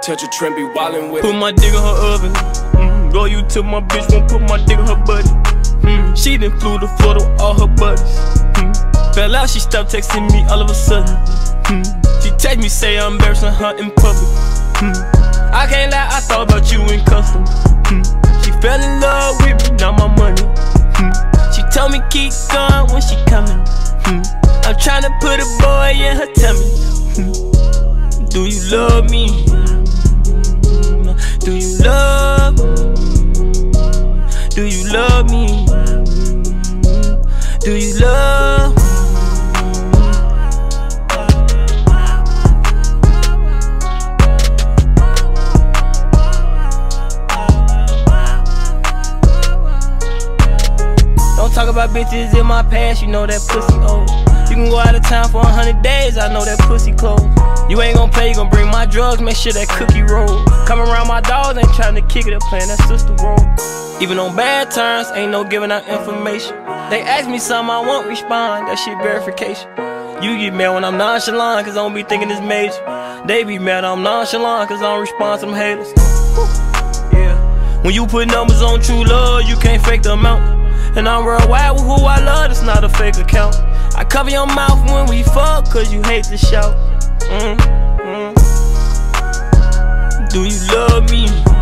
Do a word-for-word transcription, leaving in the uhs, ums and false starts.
touch a trend, be wildin' with it. Put my dick in her oven. Mm. Go you to my bitch, won't put my dick in her butt. Mm. She done flew to Florida with all her buddies. Mm. Fell out, she stopped texting me all of a sudden. Mm. She text me, say I'm embarrassing her in public. Mm. I can't lie, I thought about you in custom. Mm. She fell in love with me, now my money. Mm. She told me keep going when she coming. Mm. I'm tryna put a boy in her tummy. Mm. Do you love me? Do you love? Do you love me? Do you love? Don't talk about bitches in my past, you know that pussy old. You can go out of town for a hundred days, I know that pussy close. You ain't gon' play, you gon' bring my drugs, make sure that cookie roll. Come around my dogs, ain't tryna kick it up, playing that sister role. Even on bad terms, ain't no giving out information. They ask me something, I won't respond, that shit verification. You get mad when I'm nonchalant, cause I don't be thinking it's major. They be mad I'm nonchalant, cause I don't respond to them haters. Yeah. When you put numbers on true love, you can't fake the amount. And I'm worldwide with who I love, it's not a fake account. I cover your mouth when we fuck, cause you hate to shout. Mm, mm. Do you love me?